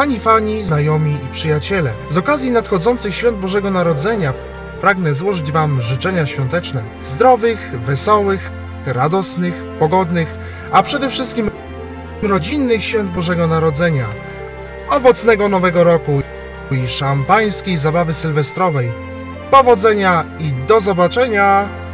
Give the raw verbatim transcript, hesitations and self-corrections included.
Kochani fani, znajomi i przyjaciele, z okazji nadchodzących świąt Bożego Narodzenia pragnę złożyć Wam życzenia świąteczne. Zdrowych, wesołych, radosnych, pogodnych, a przede wszystkim rodzinnych świąt Bożego Narodzenia, owocnego Nowego Roku i szampańskiej zabawy sylwestrowej. Powodzenia i do zobaczenia!